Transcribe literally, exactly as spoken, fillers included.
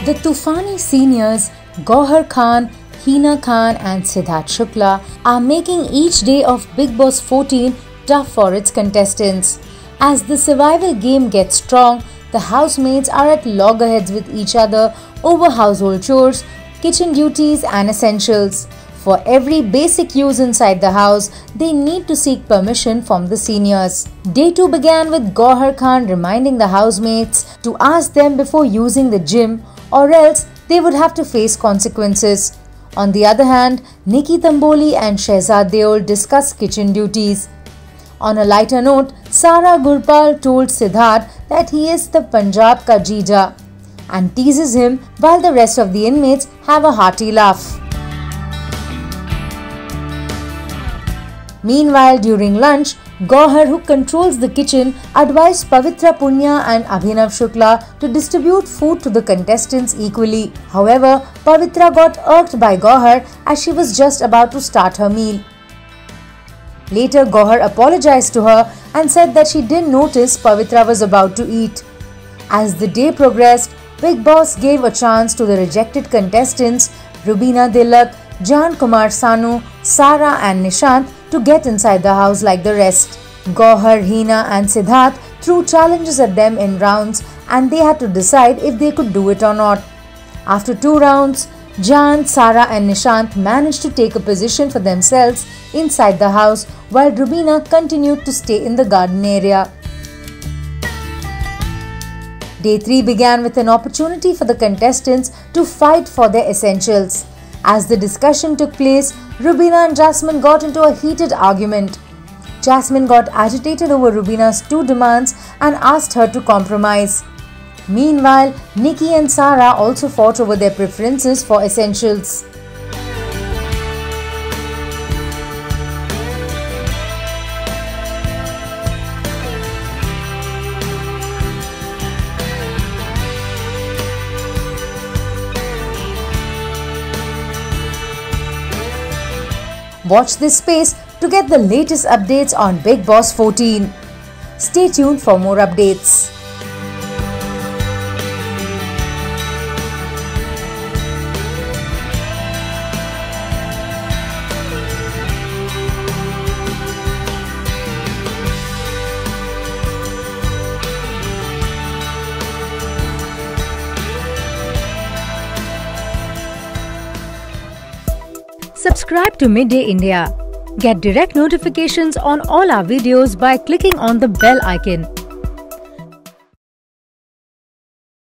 The Tufani seniors, Gauhar Khan, Hina Khan and Siddharth Shukla, are making each day of Bigg Boss fourteen tough for its contestants. As the survival game gets strong, the housemates are at loggerheads with each other over household chores, kitchen duties and essentials. For every basic use inside the house, they need to seek permission from the seniors. Day two began with Gauhar Khan reminding the housemates to ask them before using the gym, or else they would have to face consequences. On the other hand, Nikki Tamboli and Shehzad Deol discussed kitchen duties. On a lighter note, Sara Gurpal told Siddharth that he is the Punjab ka Jeeja and teases him while the rest of the inmates have a hearty laugh. Meanwhile, during lunch, Gauhar, who controls the kitchen, advised Pavitra Punya and Abhinav Shukla to distribute food to the contestants equally. However, Pavitra got irked by Gauhar as she was just about to start her meal. Later, Gauhar apologized to her and said that she didn't notice Pavitra was about to eat. As the day progressed, Bigg Boss gave a chance to the rejected contestants Rubina Dilak, Jan Kumar Sanu, Sara and Nishant to get inside the house like the rest. Gauhar, Hina and Siddharth threw challenges at them in rounds and they had to decide if they could do it or not. After two rounds, Jan, Sara and Nishant managed to take a position for themselves inside the house while Rubina continued to stay in the garden area. Day three began with an opportunity for the contestants to fight for their essentials. As the discussion took place, Rubina and Jasmine got into a heated argument. Jasmine got agitated over Rubina's two demands and asked her to compromise. Meanwhile, Nikki and Sara also fought over their preferences for essentials. Watch this space to get the latest updates on Bigg Boss fourteen. Stay tuned for more updates. Subscribe to Midday India. Get direct notifications on all our videos by clicking on the bell icon.